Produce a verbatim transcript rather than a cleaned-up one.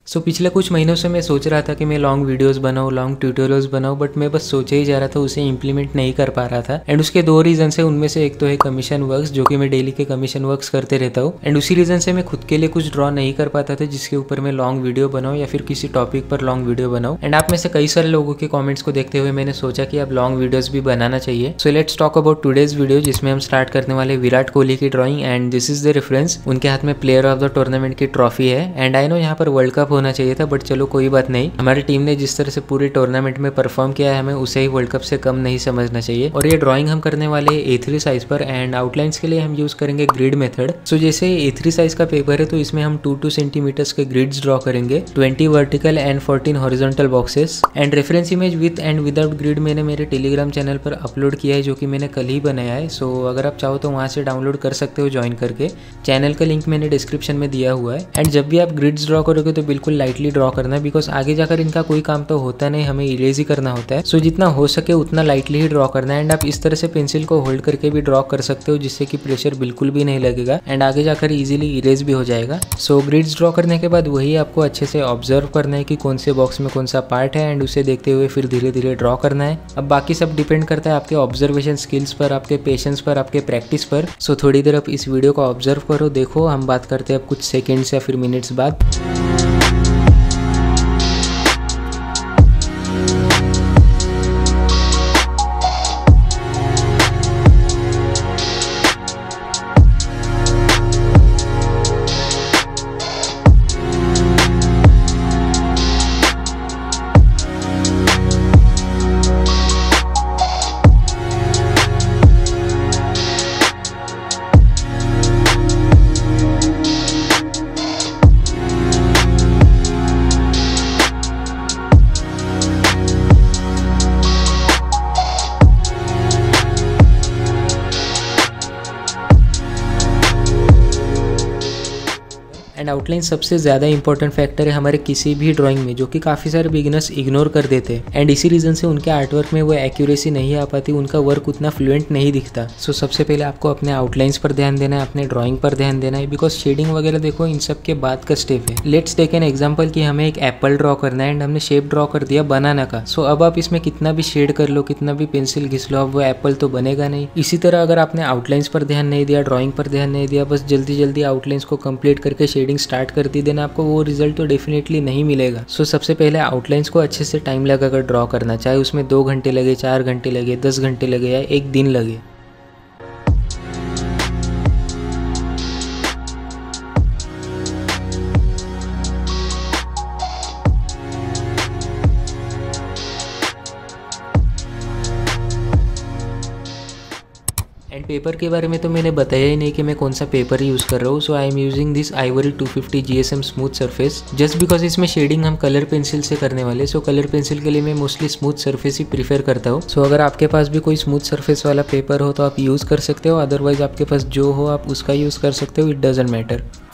सो so, पिछले कुछ महीनों से मैं सोच रहा था कि मैं लॉन्ग वीडियोस बनाऊँ, लॉन्ग ट्यूटोरियल्स बनाऊँ, बट मैं बस सोचे ही जा रहा था, उसे इंप्लीमेंट नहीं कर पा रहा था। एंड उसके दो रीजन है, उनमें से एक तो है कमीशन वर्क्स, जो कि मैं डेली के कमीशन वर्क्स करते रहता हूँ। एंड उसी रीजन से मैं खुद के लिए कुछ ड्रॉ नहीं कर पाता था जिसके ऊपर मैं लॉन्ग वीडियो बनाऊँ या फिर किसी टॉपिक पर लॉन्ग वीडियो बनाऊँ। एंड आप में से कई सारे लोगों के कॉमेंट्स को देखते हुए मैंने सोचा कि अब लॉन्ग वीडियोज भी बनाना चाहिए। So let's talk about today's video, जिसमें हम स्टार्ट करने वाले विराट कोहली की drawing. And this is the reference, उनके हाथ में प्लेयर ऑफ द टूर्नामेंट की ट्रॉफी है। एंड आई नो यहाँ पर वर्ल्ड कप होना चाहिए था, बट चलो कोई बात नहीं, हमारी टीम ने जिस तरह से पूरे टूर्नामेंट में परफॉर्म किया है, हमें उसे ही वर्ल्ड कप से कम नहीं समझना चाहिए। और ये ड्राइंग हम करने वाले हैं ए थ्री साइज पर। एंड आउटलाइंस के लिए हम यूज करेंगे ग्रिड मेथड। सो जैसे ए थ्री साइज का पेपर है तो इसमें हम टू टू सेंटीमीटर्स के ग्रिड्स ड्रॉ करेंगे, twenty vertical and fourteen horizontal boxes. And reference image with and without grid मैंने मेरे टेलीग्राम चैनल पर अपलोड किया है, जो कि मैंने कल ही बनाया है। सो so, अगर आप चाहो तो वहाँ से डाउनलोड कर सकते हो ज्वाइन करके। चैनल का लिंक मैंने डिस्क्रिप्शन में दिया हुआ है। एंड जब भी आप ग्रिड्स ड्रॉ करोगे तो बिल्कुल लाइटली ड्रॉ करना है, बिकॉज आगे जाकर इनका कोई काम तो होता नहीं, हमें इरेज ही करना होता है। सो so, जितना हो सके उतना लाइटली ही ड्रॉ करना है। एंड आप इस तरह से पेंसिल को होल्ड करके भी ड्रॉ कर सकते हो, जिससे कि प्रेशर बिल्कुल भी नहीं लगेगा एंड आगे जाकर इजीली इरेज भी हो जाएगा। सो so, ग्रिड्स ड्रॉ करने के बाद वही आपको अच्छे से ऑब्जर्व करना है कि कौन से बॉक्स में कौन सा पार्ट है, एंड उसे देखते हुए फिर धीरे धीरे ड्रॉ करना है। अब बाकी सब डिपेंड करता है आपके ऑब्जर्वेशन स्किल्स पर, आपके पेशेंस पर, आपके प्रैक्टिस पर। सो so, थोड़ी देर आप इस वीडियो को ऑब्जर्व करो, देखो। हम बात करते हैं अब कुछ सेकेंड्स या फिर मिनट्स बाद। एंड आउटलाइन सबसे ज़्यादा इंपॉर्टेंट फैक्टर है हमारे किसी भी ड्राइंग में, जो कि काफ़ी सारे बिगिनर्स इग्नोर कर देते हैं। एंड इसी रीज़न से उनके आर्टवर्क में वो एक्यूरेसी नहीं आ पाती, उनका वर्क उतना फ्लुएंट नहीं दिखता। सो so, सबसे पहले आपको अपने आउटलाइंस पर ध्यान देना है, अपने ड्राइंग पर ध्यान देना है, बिकॉज शेडिंग वगैरह देखो इन सब के बाद का स्टेप है। लेट्स टेक एन एग्जाम्पल कि हमें एक एप्पल ड्रॉ करना है एंड हमने शेप ड्रॉ कर दिया बनाना का। सो so, अब आप इसमें कितना भी शेड कर लो, कितना भी पेंसिल घिस लो, अब वो एप्पल तो बनेगा नहीं। इसी तरह अगर आपने आउटलाइंस पर ध्यान नहीं दिया, ड्राइंग पर ध्यान नहीं दिया, बस जल्दी जल्दी आउटलाइंस को कंप्लीट करके शेडिंग स्टार्ट कर दी, देना आपको वो रिजल्ट तो डेफिनेटली नहीं मिलेगा। सो so, सबसे पहले आउटलाइंस को अच्छे से टाइम लगाकर ड्रॉ करना, चाहे उसमें दो घंटे लगे, चार घंटे लगे, दस घंटे लगे या एक दिन लगे। एंड पेपर के बारे में तो मैंने बताया ही नहीं कि मैं कौन सा पेपर यूज़ कर रहा हूँ। So I am using this ivory two fifty G S M smooth surface, just because इसमें शेडिंग हम कलर पेंसिल से करने वाले। सो कलर पेंसिल के लिए मैं मोस्टली स्मूथ सरफेस ही प्रीफर करता हूँ। सो so, अगर आपके पास भी कोई स्मूथ सरफेस वाला पेपर हो तो आप यूज़ कर सकते हो, अदरवाइज आपके पास जो हो आप उसका यूज़ कर सकते हो, इट डजेंट मैटर।